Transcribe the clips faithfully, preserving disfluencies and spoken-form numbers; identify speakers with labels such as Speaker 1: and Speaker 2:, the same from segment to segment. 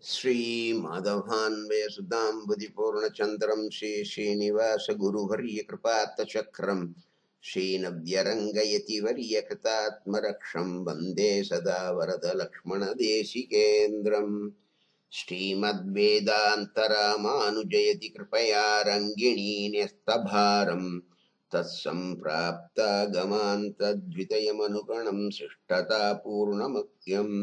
Speaker 1: श्रीमाधवान्वयसुधाम्बुधिपूर्णचन्द्रं श्रीश्रीनिवासगुरुवर्यकृपात्तचक्रं श्रीनव्यरङ्गयतिवर्यकृतात्मरक्षं वन्दे सदा वरदलक्ष्मणदेशिकेन्द्रम् श्रीमद्वेदान्तरामानुजयति कृपया रङ्गिणी न्यस्तभारम् तत्सम्प्राप्तागमान्तद्वितयमनुगणं शिष्टतापूर्णमत्यम्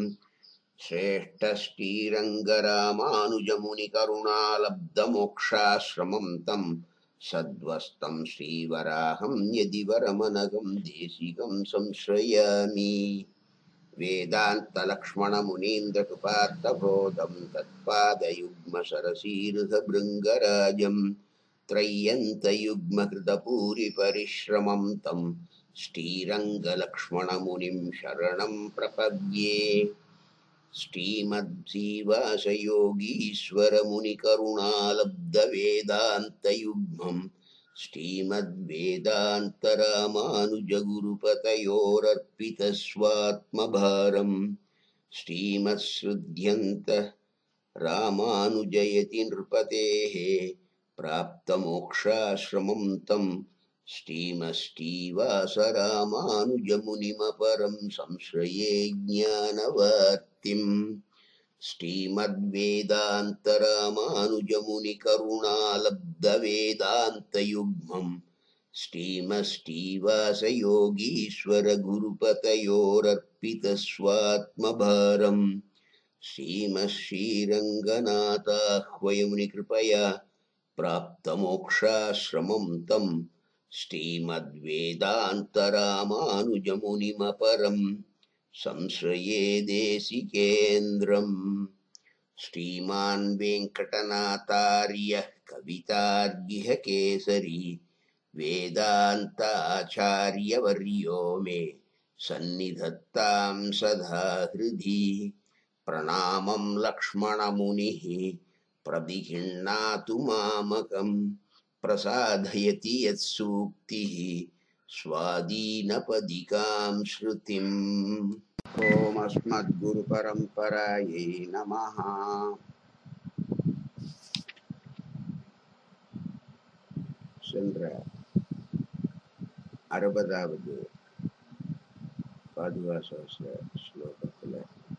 Speaker 1: श्रेष्ठश्रीरङ्गरामानुजमुनिकरुणालब्धमोक्षाश्रमं तं सद्वस्तं श्रीवराहं यदि वरमनघं देशिकं संश्रयामि वेदान्तलक्ष्मणमुनीन्द्रकृपात्तबोधं तत्पादयुग्मसरसीरुधभृङ्गराजं त्रय्यन्तयुग्मकृतपूरिपरिश्रमं तं श्रीरङ्गलक्ष्मणमुनिं शरणं प्रपद्ये श्रीमद्जीवासयोगीश्वरमुनिकरुणालब्धवेदान्तयुग्मम् श्रीमद्वेदान्तरामानुजगुरुपतयोरर्पितस्वात्मभारम् श्रीमत्सृध्यन्त रामानुजयति नृपतेः प्राप्तमोक्षाश्रमं तं श्रीमश्रीवासरामानुजमुनिमपरं संश्रये ज्ञानवर्तिम् श्रीमद्वेदान्तरामानुजमुनिकरुणालब्धवेदान्तयुग्मम् श्रीमश्रीवासयोगीश्वरगुरुपतयोरर्पितस्वात्मभारम् श्रीमश्रीरङ्गनाथाह्वयमुनिकृपया प्राप्तमोक्षाश्रमं तं श्रीमद्वेदान्तरामानुजमुनिमपरं संश्रये देशिकेन्द्रम् श्रीमान् वेङ्कटनाथार्यः कवितार्गिह केसरी वेदान्ताचार्यवर्यो मे सन्निधत्तां सदा हृदि प्रणामं लक्ष्मणमुनिः प्रदिहिण्णातु मामकं प्रसादयति यत्सूक्तिः स्वादीनपदिकां श्रुतिम् ओम अस्मद्गुरुपरम्परायै नमः। சென்ற அறுபதாவது பாதுகாச ஸ்லோகத்தில்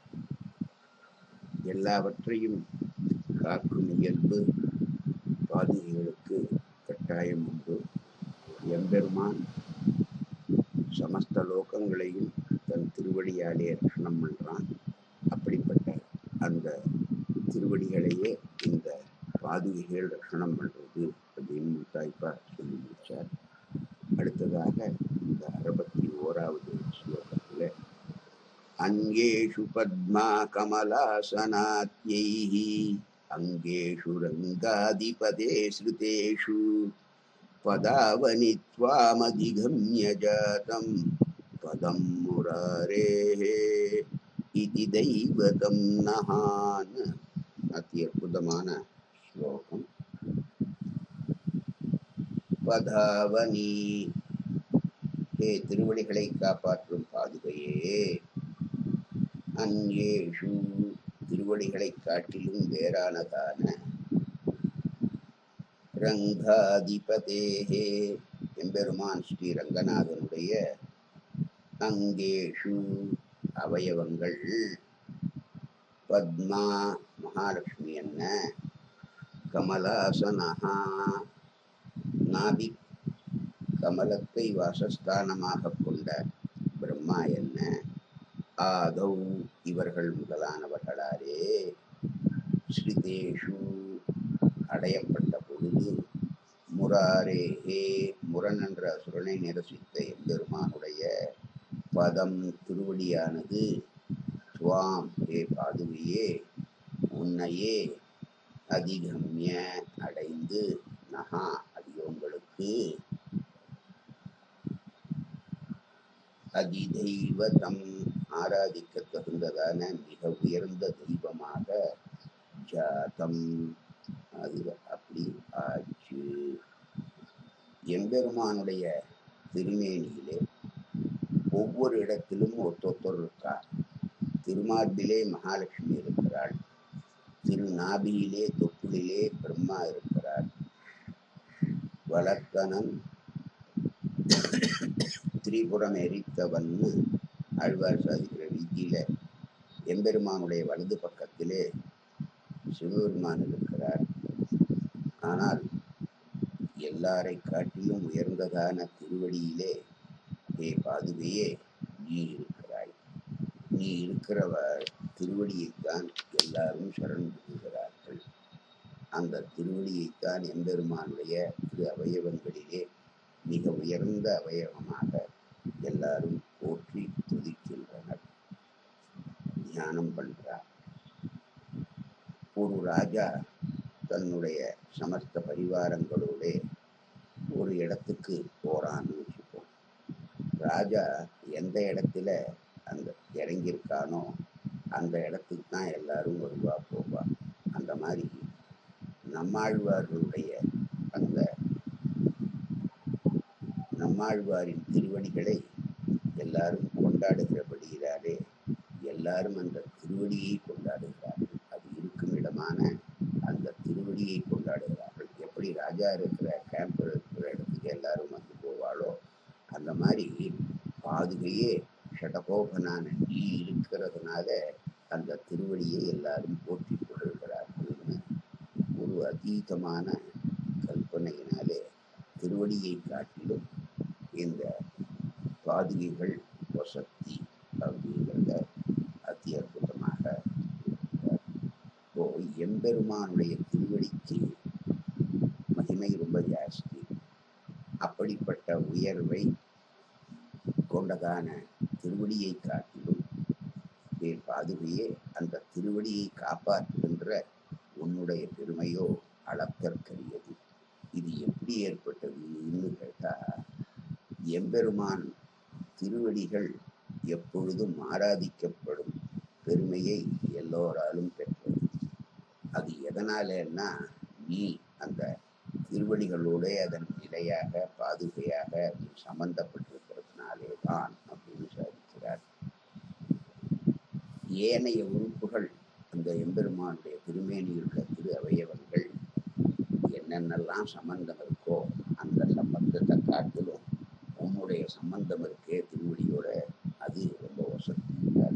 Speaker 1: எல்லாவற்றையும் காக்கும் இயல்பு பாதுகைகளுக்கு கட்டாயம் உண்டு. எம்பெருமான் சமஸ்த லோகங்களையும் தன் திருவடியாலே ரட்சணம் பண்றான். அப்படிப்பட்ட அந்த திருவடிகளையே இந்த பாதுகைகள் ரட்சணம் பண்றது அப்படின்னு முத்தாய்ப்பா சொல்லி முடிச்சார். அடுத்ததாக இந்த அறுபத்தி ஓராவது ஸ்லோகத்துல அங்கேஷு பத்மா கமலாசனாத்யைஹி அங்கேஷு ரங்காதிபதே ஸ்ருதேஷு பதாவனி த்வாமதிகம்ய ஜாதம் பதம் முராரேஹ இதி தெய்வதம் நஹான். அதி அற்புதமான ஸ்லோகம். பதாவனி, ஹே திருவடிகளை காப்பாற்றும் பாதுகையே, அங்கேஷு திருவடிகளை காட்டிலும் வேறானதான, ரங்காதிபதேஹே எம்பெருமான் ஸ்ரீ ரங்கநாதனுடைய, அங்கேஷு அவயவங்கள், பத்மா மகாலட்சுமி என்ன, கமலாசனஹா நாபி கமலத்தை வாசஸ்தானமாக கொண்ட பிரம்மா என்ன, ஆதௌ இவர்கள் முதலானவர்களாலே, ஸ்ருதேஷு அடையப்பட்ட பொழுது, முராரேஹே முரண் என்ற அசுரனை நிரசித்த எம்பெருமானுடைய பதம் திருவடியானது, துவாம் ஹே பாதுகையே உன்னையே, அதிகம்ய அடைந்து, நகா அடியோங்களுக்கு, அதிதெய்வதம் ஆராதிக்க தகுந்ததான மிக உயர்ந்த தெய்வமாக, ஜாதம் அது அப்படி ஆச்சு. எம்பெருமானுடைய திருமேனியிலே ஒவ்வொரு இடத்திலும் ஒத்தொத்தர் இருக்கார். திருமார்பிலே மகாலட்சுமி இருக்கிறாள், திருநாபியிலே தொப்புளிலே பிரம்மா இருக்கிறார். வளர்த்தனன் திரிபுரம் எரித்தவன்னு ஆழ்வார் சாதிக்கிற ரீதியில எம்பெருமானுடைய வலது பக்கத்திலே சிவபெருமான் இருக்கிறார். ஆனால் எல்லாரை காட்டிலும் உயர்ந்ததான திருவடியிலே ஏ பாதுகையே நீ இருக்கிறாய். நீ இருக்கிறவ திருவடியைத்தான் எல்லாரும் சரண் புரிகிறார்கள். அந்த திருவடியைத்தான் எம்பெருமானுடைய திரு அவயவங்களிலே மிக உயர்ந்த அவயவமாக எல்லாரும் போற்றி துதிக்கின்றனர், தியானம் பண்றார். ஒரு ராஜா தன்னுடைய சமஸ்த பரிவாரங்களோட ஒரு இடத்துக்கு போறான்னு வச்சுப்போம். ராஜா எந்த இடத்துல அந்த இறங்கியிருக்கானோ அந்த இடத்துக்கு தான் எல்லாரும் வருவா போவா. அந்த மாதிரி நம்மாழ்வார்களுடைய அந்த நம்மாழ்வாரின் திருவடிகளை எல்லாரும் கொண்டாடுகிறபடியினாலே எல்லாரும் அந்த திருவடியை கொண்டாடுகிறார்கள். அது இருக்கும் இடமான அந்த திருவடியை கொண்டாடுகிறார்கள். எப்படி ராஜா இருக்கிற கேம்ப் இருக்கிற இடத்துக்கு எல்லாரும் வந்து போவாளோ அந்த மாதிரி பாதுகையே ஷடகோபனான நீ இருக்கிறதுனால அந்த திருவடியை எல்லாரும் போற்றி கொள்கிறார்கள்னு ஒரு அதீதமான கல்பனையினாலே திருவடியை காட்டிலும் இந்த பாதுகைகள் வசக்தி அப்படிங்கிறத அதி அற்புதமாக. இப்போ எம்பெருமானுடைய திருவடிக்கு மகிமை ரொம்ப ஜாஸ்தி. அப்படிப்பட்ட உயர்வை கொண்டதான திருவடியை காட்டிலும் பேர் பாதுகையே அந்த திருவடியை காப்பாற்றுகின்ற உன்னுடைய பெருமையோ அளப்பற்கரியது. இது எப்படி ஏற்பட்டதுன்னு கேட்டா, எம்பெருமான் திருவடிகள் எப்பொழுதும் ஆராதிக்கப்படும் பெருமையை எல்லோராலும் பெற்றது. அது எதனாலன்னா நீ அந்த திருவடிகளோட அதன் நிலையாக பாதுகையாக சம்பந்தப்பட்டிருக்கிறதுனாலே தான் அப்படின்னு சாதிக்கிறார். ஏனைய உறுப்புகள் அந்த எம்பெருமானுடைய திருமேனியுள்ள திரு அவயவங்கள் என்னென்னலாம் சம்பந்தம் இருக்கோ அந்த சம்பந்தத்தை காட்டிலும் உன்னுடைய சம்பந்தம் இருக்கே திருவடியோட, அது ரொம்ப வசதியார்.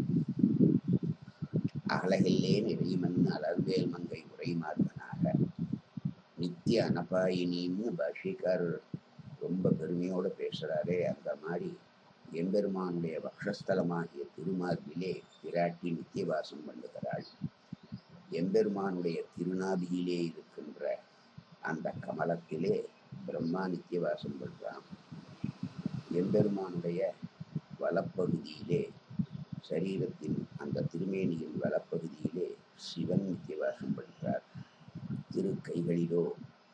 Speaker 1: அகலகில்லே நிறைமன் அலர்வேல் மங்கை உரைமார்பனாக நித்திய அனபாயினின்னு பாஷிக்காரர் ரொம்ப பெருமையோடு பேசுறாரே. அந்த மாதிரி எம்பெருமானுடைய வக்ஷஸ்தலமாகிய திருமார்பிலே பிராட்டி நித்திய வாசம் பண்ணுகிறாள். எம்பெருமானுடைய திருநாபியிலே இருக்கின்ற அந்த கமலத்திலே பிரம்மா நித்திய வாசம் பண்றான். எம்பெருமானுடைய வலப்பகுதியிலே சரீரத்தின் அந்த திருமேனியின் வலப்பகுதியிலே சிவன் நித்திய வாசம் பண்றார். திரு கைகளிலோ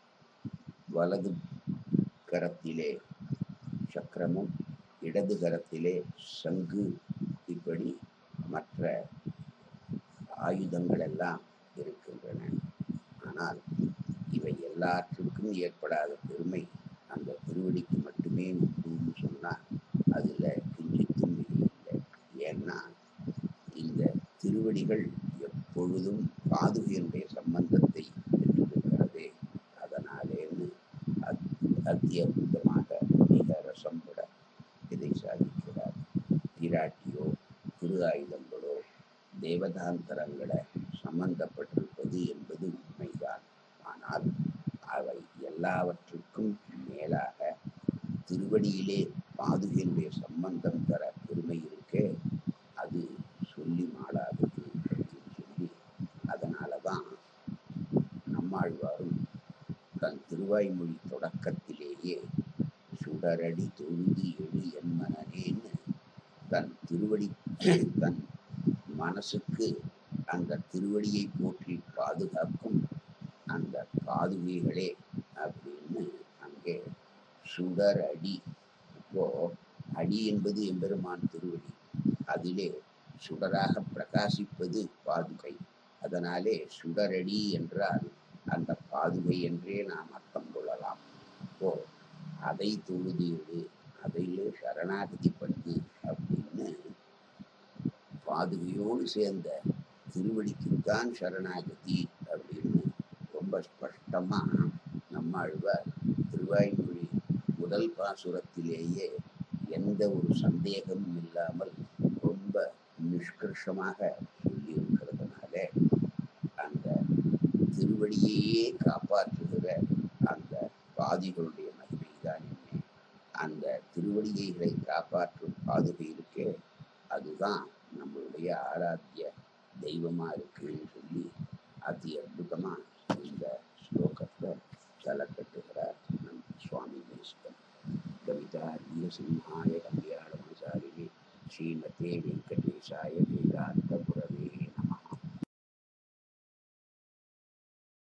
Speaker 1: வலது கரத்திலே சக்கரமும் இடது கரத்திலே சங்கு, இப்படி மற்ற ஆயுதங்கள் எல்லாம் இருக்கின்றன. ஆனால் இவை எல்லாற்றுக்கும் ஏற்படாத பெருமை அந்த திருவடிக்கு மட்டுமே உண்டுன்னு சொன்னால் அதில் கிஞ்சித்தும் இல்லை. ஏன்னா இந்த திருவடிகள் எப்பொழுதும் பாதுகையினுடைய சம்பந்தத்தை பெற்றிருக்கிறது. அதனாலேன்னு அத் அத்தியற்புதமாக மிக ரசம்பட இதை சாதிக்கிறார். பிராட்டியோ திரு ஆயுதங்களோ தேவதாந்தரங்களை சம்பந்தப்பட்டிருப்பது என்பது உண்மைதான். ஆனால் அவை எல்லாவற்றுக்கும் மேலாக திருவடியிலே பாதுகையினுடைய சம்பந்தம் தர பெருமை இருக்கே, அது சொல்லி மாளாதது அப்படின்னு சொல்லி, அதனால தான் நம்மாழ்வாரும் தன் திருவாய்மொழி தொடக்கத்திலேயே சுடரடி தொழுது எழு என் மனநேன்னு தன் திருவடி தன் மனசுக்கு அந்த திருவடியை போற்றி பாதுகாக்கும் அந்த பாதுகைகளே அப்படின்னு அங்கே சுடர் அடி. இப்போ அடி என்பது எம்பெருமான் திருவடி, அதிலே சுடராக பிரகாசிப்பது பாதுகை. அதனாலே சுடரடி என்றால் அந்த பாதுகை என்றே நாம் அர்த்தம் கொள்ளலாம். இப்போ அதை தொழுது அதிலே சரணாகதி பண்ணு அப்படின்னு பாதுகையோடு சேர்ந்த திருவடிக்குத்தான் சரணாகதி அப்படின்னு ரொம்ப ஸ்பஷ்டமா நம்மாழ்வார் திருவாய்மொழி முதல் பாசுரத்திலேயே எந்த ஒரு சந்தேகமும் இல்லாமல் ரொம்ப நிஷ்கர்ஷமாக சொல்லி இருக்கிறதுனால அந்த திருவடியையே காப்பாற்றுகிற அந்த பாதிகளுடைய மகிமைதான் என்ன. அந்த திருவடிகளை காப்பாற்றும் பாதுகை இருக்கே, அதுதான் நம்மளுடைய ஆராத்திய தெய்வமா இருக்குன்னு சொல்லி அதி அற்புதமா இந்த ஸ்லோகத்தை தலை கட்டுகிறார் நம் சுவாமி தேசிகன். கவிதார்க்கிய சிம்ஹாய கல்யாண மசாலினி ஸ்ரீமதே வெங்கடேசாய வேதாந்த